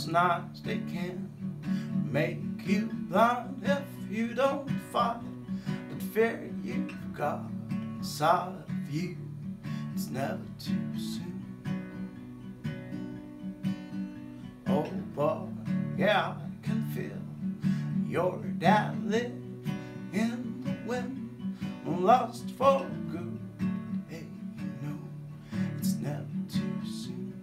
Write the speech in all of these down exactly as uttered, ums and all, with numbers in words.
those nights they can make you blind if you don't fight the fear you've got inside of you. It's never too soon. Oh boy, yeah, I can feel your dad live in the wind, lost for good. Hey, you know, it's never too soon.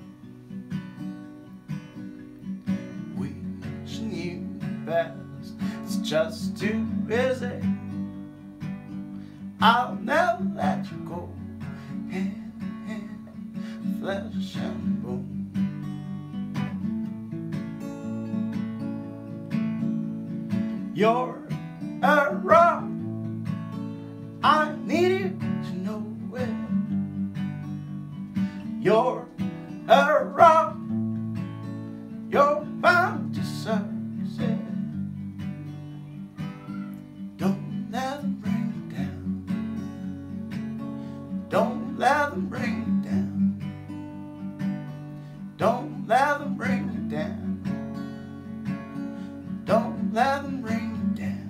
Wishing you the best, it's just too easy. I'll never let you go, hand in hand, flesh and bone. You're a rock, I need you to know it. You're a rock, you're bound to succeed. Don't let them bring you down. Don't let them bring you down. Don't let them bring you down. Don't let them bring you down.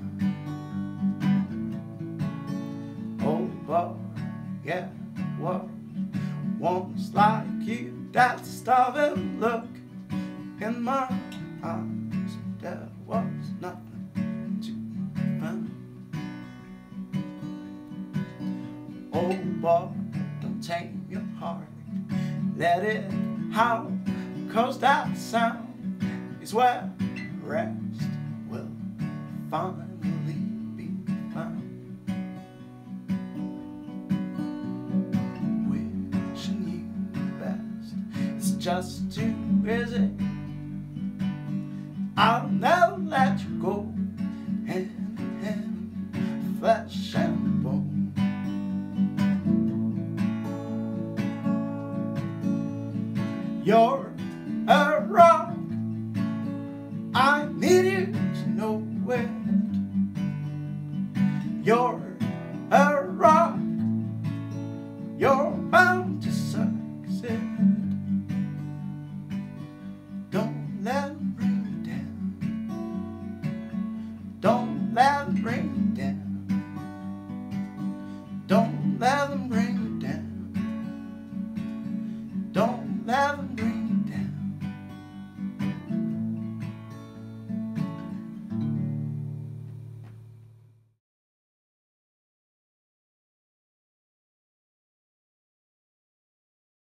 Oh boy, yeah, what one's like you, that starving look in my eyes, there was nothing to find. Oh boy, don't tame your heart, let it howl, cause that sound is where rest will finally be found. Wishing you the best, it's just too easy. I'll never let you go, hand in hand, flesh and bone. You're a rock, I need you to know it. You're a rock, you're bound to succeed. Don't let them bring you down. Don't let them bring you down.